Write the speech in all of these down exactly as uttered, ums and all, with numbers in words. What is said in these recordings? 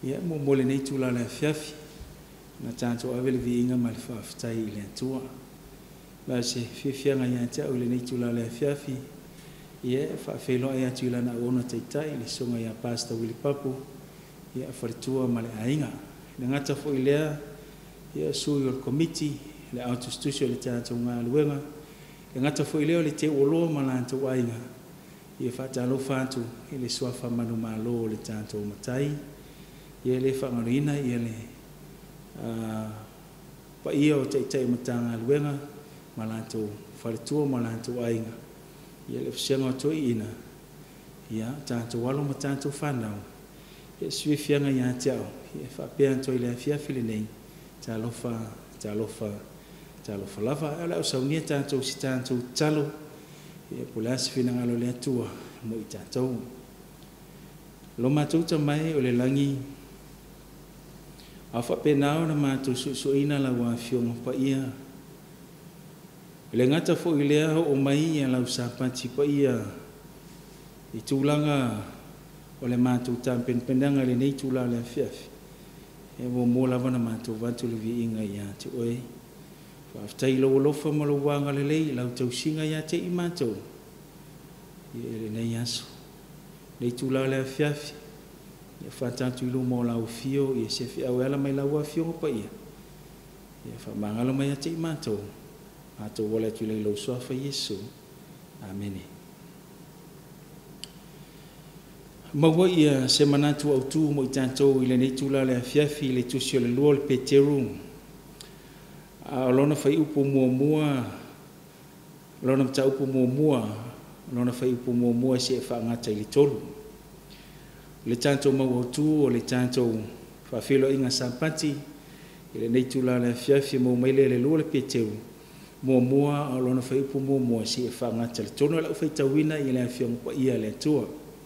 ia mo mo le nei tula le fiafi na tātou awele vi inga ma le whaafitai i le atua. Ba se fiafianga ia te au le nei tula le fiafi ia whaafelo ia tu lana ona taitai le songa ia Pastor Willie Papu ia wharitua ma le ainga. Le ngata fo i lea ia sui o committee le auto stusio le tātou ngā luenga. Le ngata fo i leo le te olo ma lantou ainga ia whaatalo whātu i le suafa manu malo le tātou matai. Ia le whangarina ia le pa ia o teitai matanga luenga ma lantou wharitua ma lantou ainga. Ia le whasianga o toi ina ia tātou walo ma tātou whanau. Ia sui fianga ia te au ia whapea toi le fiafi le nei tā lofa, tā lofa, tā lofa lava. Ia lau saunia tātou si tātou talo ia polasi whina ngalo le atua mo i tātou. Lo mātou ta mai o le langi a whapenao na mātou susuina la wā fionga pa ia. Le ngata fo i lea o mai ia lau sāpati pa ia i tūlanga o le mātou tāmpenpendanga le nei tūla le fiafi. E mo mō lava na mātou vatu le vi inga ia te oe. Whaftai lo lofa ma lo wanga le lei lau tau singa ia te i mātou. I le nei aso. Nei tūla le fiafi. Ia whatatu ilo mo lau fio, ia se fi au ala mai lau a fio pa ia. Ia whamangalo mai ate i mātou. Mātou wala tu le ilo soafa Yesu. Amene. Maua ia se manatu au tū mo i tātou i le nei tūla le fiafi le tusio le lua le peteru. A lona whai upo mua mua, lona mta upo mua mua, lona whai upo mua mua se e whaangata i le tolu. Le tātou mau tū o le tātou whawhelo inga sampati i le nei tūla le fiafi mo maile le lua le peteu mua mua o lona whaipu mua mua si e whangata le tono lau whaitawina i le awhiong pa ia le atua.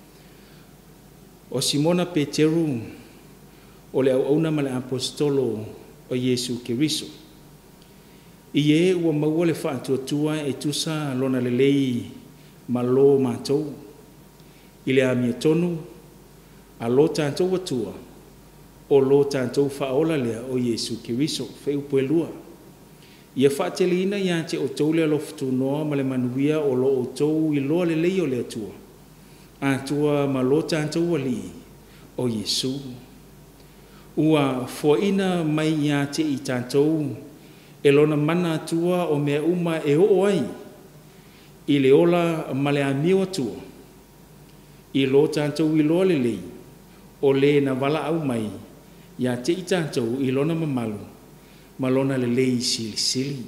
O Simona Peteru o le au auna ma le apostolo o Yesu Kiriso. I e ua maua le whaatuatua e tusa lona le lei ma lo mātou i le amia tonu a lo tātou atua, o lo tātou whaola lea o Yesu Kiriso, whai upuelua. Ia whaatelina ia te o tau lea loftu noa ma le manuia o lo o tau i loa le lei o le atua. Atua ma lo tātou ali o Yesu. Ua foina mai ia te i tātou, e lona mana atua o mea uma e o ai, i le ola ma le amio atua, i lo tātou i loa le lei, o le na wala au mai, ia te i tātou i lona mamalu, ma lona le lei sili sili.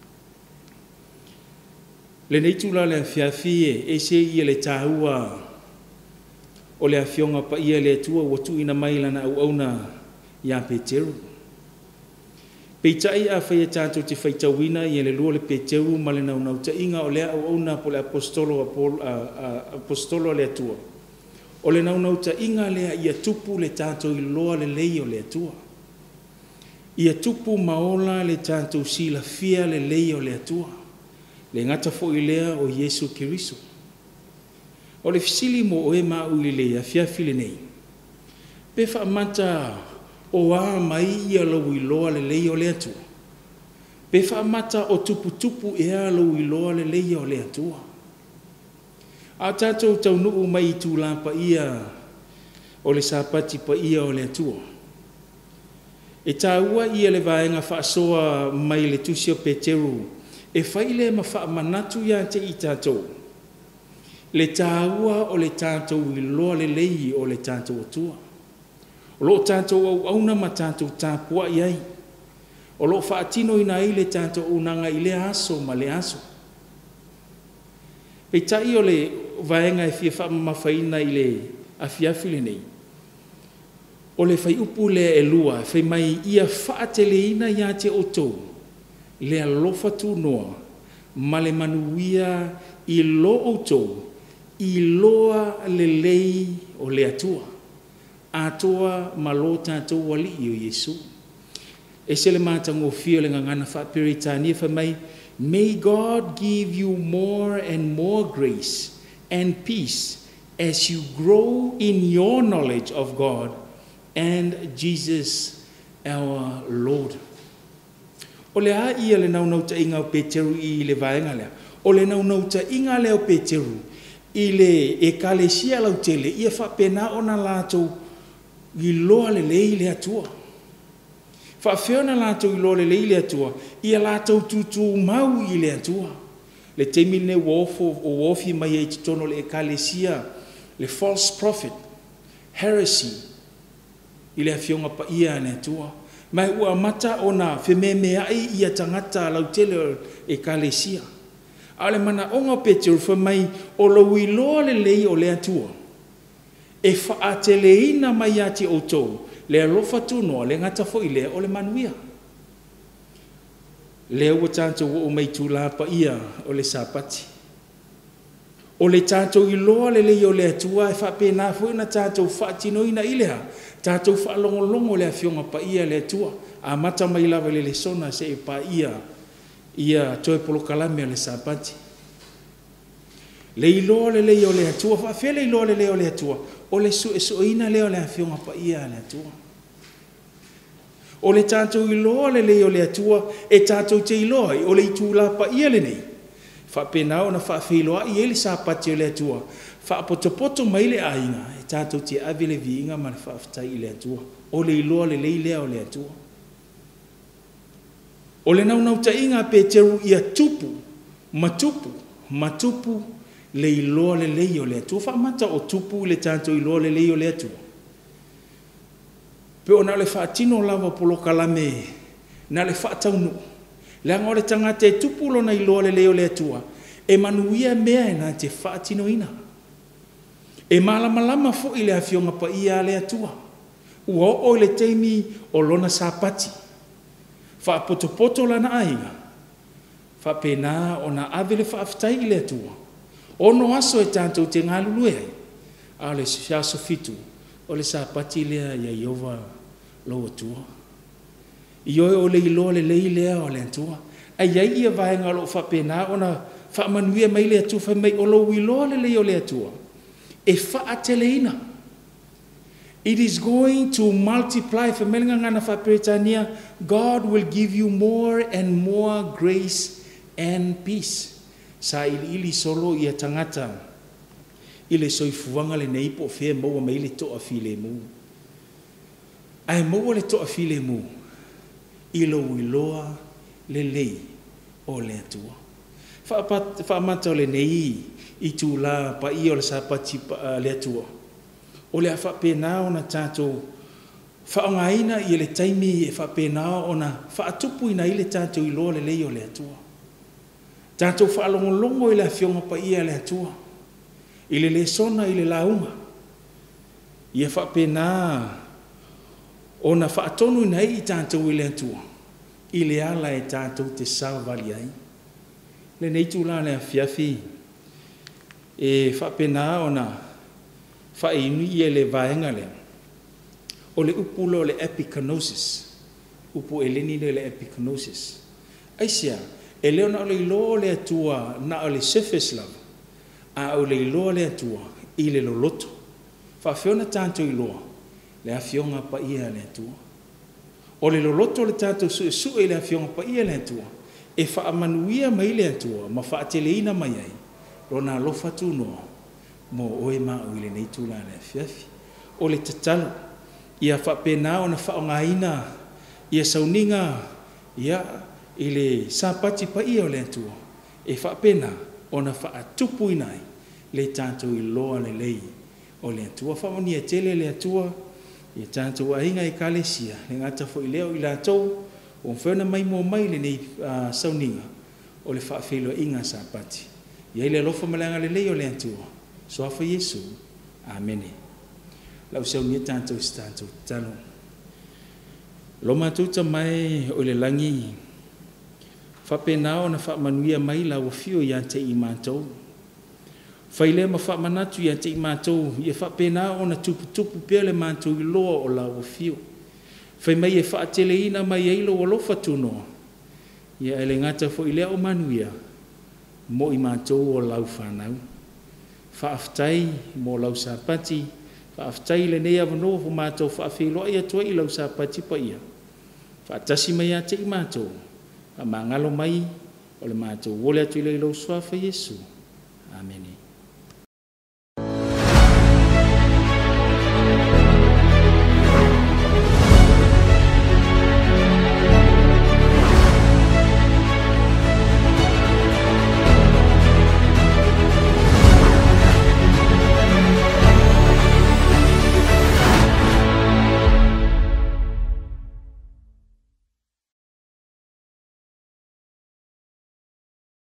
Le nei tūla le awhiawhie, e se ia le tāua, o le awhionga pa ia le atua, watu ina mai lana au auna, ia Peteru. Peitai a whai tātou te whaitawina, ia le lua le Peteru, ma le nau nau ta inga o le au auna po le apostolo, apostolo le atua. O le naunau ta inga lea ia tupu le tātou i loa le lei o le atua. Ia tupu maola le tātou sila fia le lei o le atua. Le ngata fo i lea o Yesu Kiriso. O le fisili mo o e mau i lea fiafi le nei. Pe wha mata o a mai ia lau i loa le lei o le atua. Pe wha mata o tupu tupu e a lau i loa le lei o le atua. A tātou tau nuu mai tūla pa ia o le sāpati pa ia o le atua. E tāua ia le vaenga whaasoa mai le tusio Peteru e whaile ma wha manatu ia te i tātou. Le tāua o le tātou i loa le lei o le tātou atua. O lo tātou au auna ma tātou tāpua iai. O lo whaatino ina i le tātou unanga i le aso ma le aso. Pei tai o le vaenga e fia wha mawhaina i le awhiawhi le nei. O le whai upu le e lua, whai mai ia whaateleina ia te o tau, le alofa tu noa, ma le manuia i lo o tau, i loa le lei o le atua. Atua ma lo tātou wali i o Yesu. E se le mātango fio le ngangana whaperitania whai mai, may God give you more and more grace and peace as you grow in your knowledge of God and Jesus our Lord. O le a ia le nau nau ta inga o Peteru i le vaenga lea. O le nau nau ta inga lea o Peteru i le e kalesia lau tele ia whapena o na lātou i loa le lei le atua. Whawhena lātou i loa le lei le atua ia lātou tutu mau i le atua. Le teimi ne wofo o wofi mai e titono le e kalesia le false prophet, heresy i le awhionga pa ia le atua. Mai ua mata o na whememe ai ia tangata lau tele e kalesia. Ale mana onga Peteru fa mai o lo iloa le lei o le atua. E whaatele ina mai ati o tau, le alofa tunoa le ngata fo i lea o le manuia. Le ua tātou o mai tūla pa ia o le sapati. O le tātou iloa le lei o le atua e whapena fo ina tātou whaatino ina ilea. Tātou whaalongolongo le awhionga pa ia le atua. A mata mai lava le le sona se e pa ia ia toe polo kalame le sapati. Le iloa le lei o le atua, whawhia le iloa le lei o le atua, o le su e su ina leo le awhionga pa ia le atua. O le tātou iloa le lei o le atua, e tātou te iloa, o le itūla pa ia le nei. Whapena o na whawhiloa i ele sapati o le atua, whapotopoto mai le ainga, e tātou te avi le viinga ma le whawhitai i le atua, o le iloa le lei lea o le atua. O le nau nau ta inga Peteru ia tupu, matupu, matupu le iloa le lei o le atua. Whamata o tupu le tātou iloa le lei o le atua. Pe o na le whaatino lava polo kalame, na le whaataunu. Le anga o le tangata e tupu lo na iloa le lei o le atua. E manuia mea e na te whaatino ina. E malamalama fo i le awhionga pa ia le atua. Ua o le teimi o lona sapati. Whaapotopoto lana ainga. Whapena o na avele whaafitai i le atua. Ono aso e tātou te ngālulu e. A le siaso fitu. O le sapati lea ia Iova lo atua. Ioe o le iloa le lei lea o le atua. Ai ai ia vaenga lo whapena o na whaamanuia mai le atua. Whamai o lo iloa le lei o le atua. E whaateleina. It is going to multiply. God will give you more and more grace and peace. Sa ili ili solo ia tangata. Ile soifuanga le neipo fea maua mai le toa file mu. Ai maua le toa file mu. Ilo wiloa le lei o le atua. Whaamata o le nei i tū la pa i o le sapati le atua. O le whapena o na tātou whaongaina i le taimi e whapena o na whaatupu ina i le tātou i loa le lei o le atua. Tātou whaalongolongo i le awhionga pa ia le atua. I le le sona i le launga. I e whapena o na whaatonu ina i tātou i le atua. I le ala e tātou te sāwali ai. Le neitu la le awhiawhi. E whapena o na whainu i e le vaenga lea. O le upulo le epikenosis. Upu e leni le le epikenosis. Aisia, e leo na o le iloa le atua na o le surface level. A o le iloa le atua i le loloto. Whawhiona tātou iloa le awhionga pa ia le atua. O le loloto le tātou su e su e le awhionga pa ia le atua. E whaamanuia mai le atua ma whaateleina mai ai. Rona alofa tu noa. Mo oe ma o ile nei tūla le awhiawhi. O le tatalo. Ia whapena o na whaongaina. Ia sauninga. Ia ile sapati pa ia o le atua. E whapena o na whaatupu inai. Le tātou i loa le lei o le atua. Whamoni e tele le atua. Ia tātou ainga i kalesia. Le ngata fo i leo i la tau. O mwhena mai mo mai le nei uh, sauninga. O le whaafelo inga sapati. Ia ile lofa malanga le lei o le atua. So afa Yesu. Amene. Lau sau nia tātou si tātou talo. Lo mātuta mai o le langi. Whapena o na whaamanuia mai la wafio i ante i mātou. Whaile ma whaamanatu i ante i mātou. Ia whapena o na tupu tupu pia le mātou i loa o la wafio. Whai mai e whaatele ina mai eilo o lofa tunoa. Ia ele ngata fo i lea o manuia. Mo i mātou o lau whanau. Whaaftai mo lau sapati. Whaaftai le nei avanoa fu mātou whaafeiloa ia tua i lau sa pati pa ia. Whaatasi mai ate i mātou. Wha mangalo mai o le mātou wole atu i lau swafa Yesu. Amen.